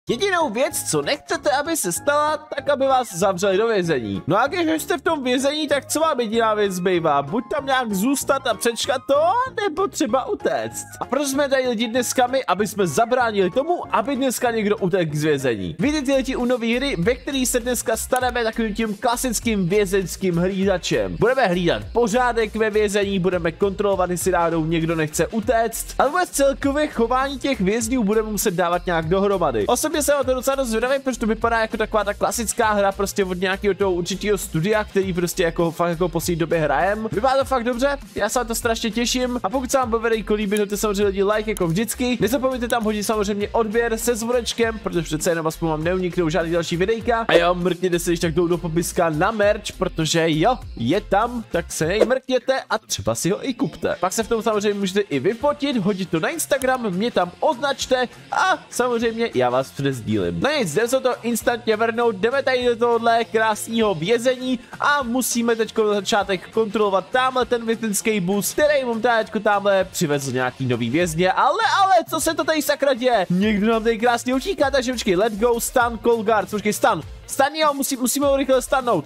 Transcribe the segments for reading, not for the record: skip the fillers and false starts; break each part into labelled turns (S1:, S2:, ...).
S1: Jedinou věc, co nechcete, aby se stala, tak aby vás zavřeli do vězení. No a když jste v tom vězení, tak co vám jediná věc zbývá? Buď tam nějak zůstat a přečkat to, nebo třeba utéct. A proč jsme tady lidi dneska my, aby jsme zabránili tomu, aby dneska někdo utekl z vězení. Vidíte lidi u nové hry, ve který se dneska staneme takovým tím klasickým vězeňským hlídačem. Budeme hlídat pořádek ve vězení, budeme kontrolovat, jestli náhodou někdo nechce utéct, ale vůbec celkově chování těch vězňů budeme muset dávat nějak dohromady. Osobně jsem o to docela dost zvědavý, protože to vypadá jako taková ta klasická hra prostě od nějakého toho určitého studia, který prostě jako fakt jako poslední době hrajem. Vypadá to fakt dobře, já se na to strašně těším a pokud se vám bude videjko líbit, hoďte samozřejmě lidi like jako vždycky. Nezapomeňte tam hodit samozřejmě odběr se zvonečkem, protože přece jenom aspoň vám neuniknou žádný další videjka. A jo, mrkněte se když tak jdou do popiska na merch, protože jo, je tam, tak se jej mrkněte a třeba si ho i kupte. Pak se v tom samozřejmě můžete i vyfotit, hodit to na Instagram, mě tam označte a samozřejmě já vás předsdílím. No nic, jdeme se to instantně vrhnout, jdeme tady do tohohle krásného vězení a musíme teď na začátek kontrolovat tamhle ten vězeňský bus, který mu teďko tamhle přivezl nějaký nový vězně, ale co se to tady sakra děje? Někdo nám tady krásně utíká, takže počkej, let go, stun, call guard, počkej, stun, jo, musíme ho rychle stannout.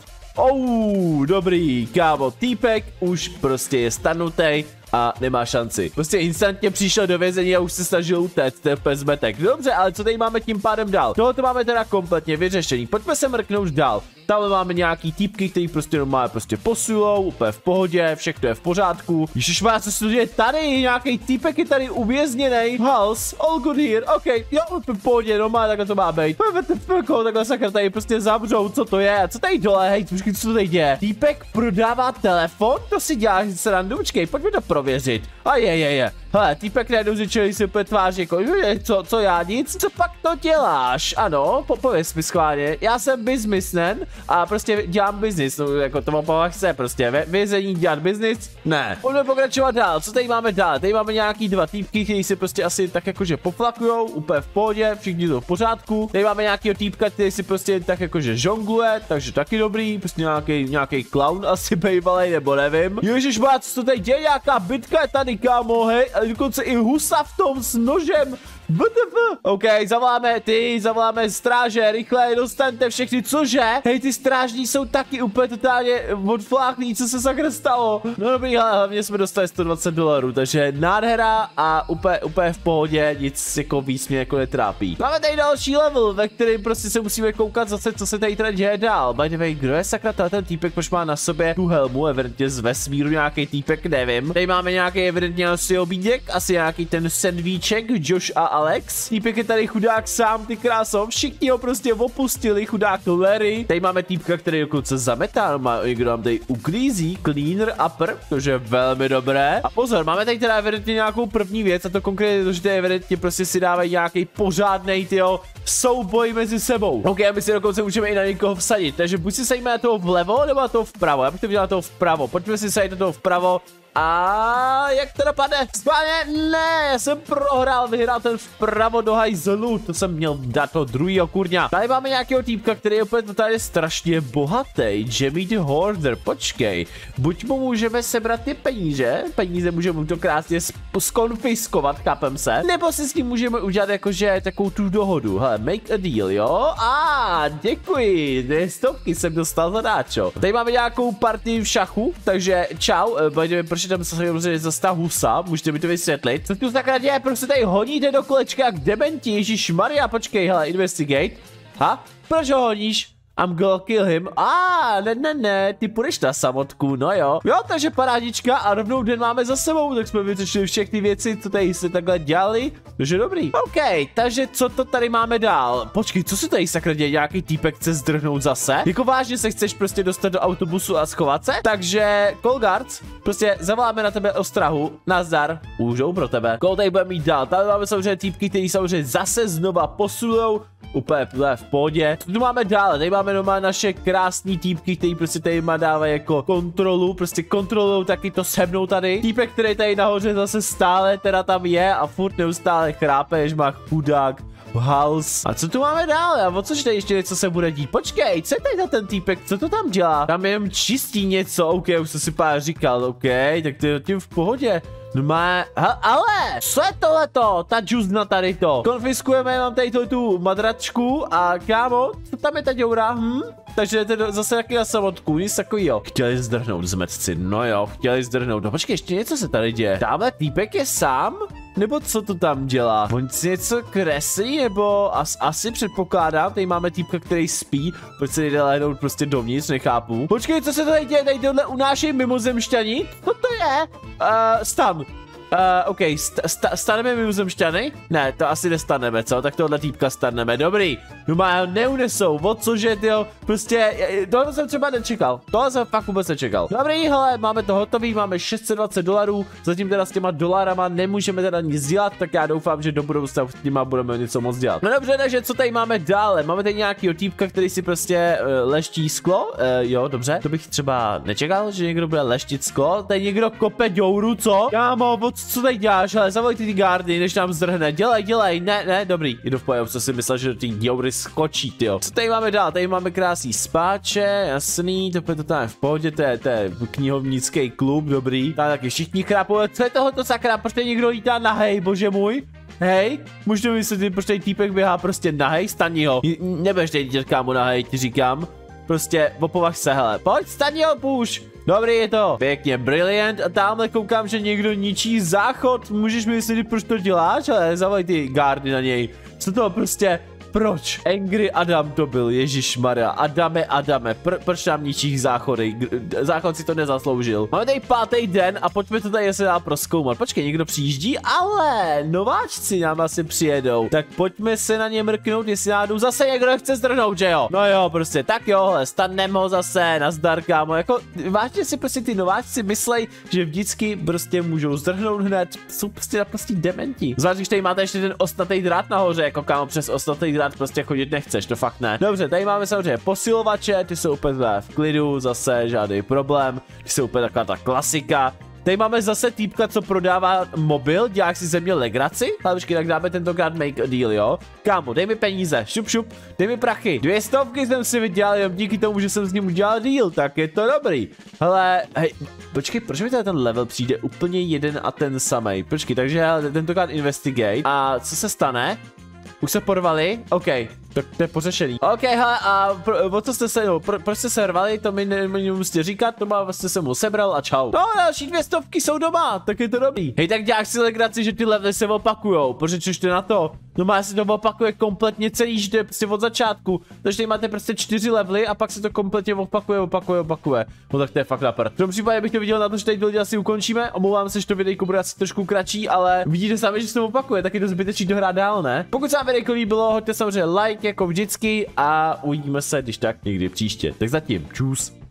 S1: Dobrý, kámo, týpek už prostě je stanutej a nemá šanci. Prostě instantně přišel do vězení a už se snažil utéct, to je úplně zmetek. Dobře, ale co tady máme tím pádem dál? Tohle to máme teda kompletně vyřešený. Pojďme se mrknout dál. Tam máme nějaký týpky, který prostě normálně prostě posilou, úplně v pohodě, všechno je v pořádku. Ježišmá, co se děje tady? Nějaký týpek je tady uvězněný. Hals, all good here, ok, jo, v pohodě, normálně takhle to má být. Takhle sakra tady prostě zavřou, co to je? A co tady dole, hej, počkej, co to tady děje? Týpek prodává telefon? To si děláš srandu, počkej, pojďme to prověřit. A je. Hele, týpek najednou začal si úplně tvář jako, co já nic? Co pak to děláš? Ano, pověz mi schválně, já jsem businessman a prostě dělám business, no jako to mám chce prostě, vězení dělat business? Ne. Pojďme pokračovat dál, co tady máme dál? Tady máme nějaký dva týpky, kteří si prostě asi tak jakože poflakujou, úplně v pohodě, všichni jsou v pořádku. Tady máme nějakého týpka, který si prostě tak jakože žongluje, takže taky dobrý, prostě nějaký clown asi bejvalej, nebo nevím. Ježišmá, co to tady děje, nějaká bitka je tady, kámo, hej, a dokonce i husa v tom s nožem. WTF? OK, zavoláme stráže, rychle dostaňte všechny, cože? Hej, ty strážní jsou taky úplně totálně odfláklí, co se sakra stalo? No dobrý, hlavně jsme dostali $120, takže nádhera a úplně v pohodě, nic jako víc mě jako netrápí. Máme tady další level, ve kterém prostě se musíme koukat zase, co se tady teda děje dál. By the way, kdo je sakra ten týpek, proč má na sobě tu helmu, evidentně z vesmíru nějaký týpek, nevím. Tady máme nějaký evidentně asi obídek, asi nějaký ten sendvíček, Josh a Alex. Týpek je tady chudák sám, ty kráso, všichni ho prostě opustili, chudák Larry. Tady máme týpka, který dokonce zametá, někdo nám tady uklízí, cleaner upper, což je velmi dobré. A pozor, máme tady teda evidentně nějakou první věc, a to konkrétně to, že tady evidentně prostě si dávají nějaký pořádnej, souboj mezi sebou. OK, a my si dokonce můžeme i na někoho vsadit, takže buď si sadíme na toho vlevo, nebo na toho vpravo. Já bych to viděl na toho vpravo, pojďme si sadit na toho vpravo. A jak to dopadne? Schválně ne, já jsem vyhrál ten vpravo do hajzlu, to jsem měl dát toho druhýho kurňa. Tady máme nějakého týpka, který je opět totálně strašně bohatý, Jimmy the Hoarder, počkej, buď mu můžeme sebrat ty peníze můžeme mu to krásně skonfiskovat, chápem se, nebo si s ním můžeme udělat jakože takovou tu dohodu, hele, make a deal, jo, děkuji, 2 stovky jsem dostal zadáčo. Tady máme nějakou partii v šachu, takže čau, proč tam se zase ta husa, můžete mi to vysvětlit. Co tu takhle děje, prostě tady honíte do kolečka jak dementi, ježišmarja, počkej, hele, investigate. Proč ho honíš? I'm gonna kill him. Ne, ty půjdeš na samotku, no jo. Jo, takže parádička a rovnou den máme za sebou, tak jsme vyřešili všechny věci, co tady se takhle dělali, takže dobrý. OK, takže co to tady máme dál? Počkej, co se tady sakra děje, nějaký týpek chce zdrhnout zase? Jako vážně se chceš prostě dostat do autobusu a schovat se? Takže, call guards, prostě zavoláme na tebe ostrahu, nazdar, užou pro tebe. Koho tady budeme mít dál? Tady máme samozřejmě týpky, který samozřejmě zase znova posulujou. Úplně v pohodě. Tu máme dále, tady máme doma naše krásný týpky, který prostě tady má dávají jako kontrolu, prostě kontrolují taky to se mnou tady. Týpek, který tady nahoře zase stále teda tam je a furt neustále chrápe, že má chudák hals. A co tu máme dále? A o což tady ještě něco se bude dít? Počkej, co je tady na ten týpek? Co to tam dělá? Tam jen čistí něco, OK, už jsem si pár říkal, OK, tak to je tím v pohodě. No má, ale, co je tohleto, ta džuzna tady to. Konfiskujeme nám tady tu madračku a kámo, co tam je ta děura, Takže to je zase taky na samotku, nic takovýho. Chtěli zdrhnout zmetci, no jo, chtěli zdrhnout. No počkej, ještě něco se tady děje. Tamhle týpek je sám? Nebo co to tam dělá? On si něco kreslí, nebo asi předpokládám, tady máme týpka, který spí, proč se nejde lehnout prostě dovnitř, nechápu. Počkej, co se tady děje, tady tohle unášejí mimozemšťani? Co to je? Stan. OK, staneme mimozemšťany? Ne, to asi nestaneme, co? Tak tohle týpka staneme, dobrý. No má neunesou, o cože, tyjo, prostě, tohle jsem třeba nečekal. Tohle jsem fakt vůbec nečekal. Dobrý, hele, máme to hotový, máme $620, zatím teda s těma dolarama nemůžeme teda nic dělat, tak já doufám, že do budoucna s těma budeme něco moc dělat. No dobře, takže co tady máme dále? Máme tady nějakýho týpka, který si prostě leští sklo, jo, dobře, to bych třeba nečekal, že někdo bude leštit sklo, tady někdo kope děuru, co? Kámo, co tady děláš, hele, zavolej ty gardy, než nám zdrhne, dělej, ne, dobrý, jdu v pojem, co si myslel, že do ty děury skočí, tyjo. Co tady máme dál, tady máme krásný spáče, jasný, to tam je v pohodě, to je knihovnický klub, dobrý, tady taky všichni chrápou, co je tohoto sakra, proč tady někdo lítá nahej, bože můj? Hej, můžu vysvětlit, proč tady týpek běhá prostě nahej, staň ho, nebudeš tady dělat kámo nahej, ti říkám, prostě opovaž se, hele, pojď, staň ho, půjš. Dobrý je to, pěkně, brilliant a tamhle koukám, že někdo ničí záchod, můžeš mi vysvětlit, proč to děláš, ale zavolej ty gardy na něj, co to prostě, proč? Angry Adam to byl, ježišmarja, Adame, proč nám ničí záchody, záchod si to nezasloužil. Máme tady 5. den a pojďme to tady se dá prozkoumat, počkej, někdo přijíždí, ale nováčci nám asi přijedou, tak pojďme se na ně mrknout, jestli náhodou zase někdo chce zdrhnout, že jo? No jo, prostě, tak jo, hele, stanem ho zase, nazdar kámo, jako, vážně si prostě ty nováčci myslej, že vždycky prostě můžou zdrhnout hned, jsou prostě naprostí dementi. Zvlášť, když tady máte ještě ten ostnatý drát nahoře, jako kámo, přes ostnatý drát prostě chodit nechceš, to fakt ne. Dobře, tady máme samozřejmě posilovače, ty jsou úplně v klidu, zase žádný problém, ty jsou úplně taková ta klasika. Tady máme zase týpka, co prodává mobil, děláš si ze mě legraci, ale počkej, tak dáme tentokrát make a deal, jo. Kámo, dej mi peníze, šup, dej mi prachy, 200 jsem si vydělal jenom díky tomu, že jsem s ním udělal deal, tak je to dobrý. Hele, hej, počkej, proč mi ten level přijde úplně jeden a ten samej? Počkej, takže tentokrát investigate a co se stane? Už se porvali? OK, to je pořešený. OK, hele, a o co jste se, no, proč jste se rvali, to mi nemusíte říkat, to má vlastně jsem mu sebral a čau. No, další 200 jsou doma, tak je to dobrý. Hej, tak děláš si legraci, že ty levely se opakujou, protože čožte na to. No má se to opakuje kompletně celý, že to je prostě od začátku. Takže tady máte prostě 4 levely a pak se to kompletně opakuje. No tak to je fakt na prd. V tom případě bych to viděl na to, že tady to asi ukončíme. Omlouvám se, že to videjko bude asi trošku kratší, ale vidíte sami, že se to opakuje, tak je to zbytečný dohrát dál, ne? Pokud se vám videjko líbilo, hoďte samozřejmě like jako vždycky a uvidíme se, když tak někdy příště. Tak zatím, čus.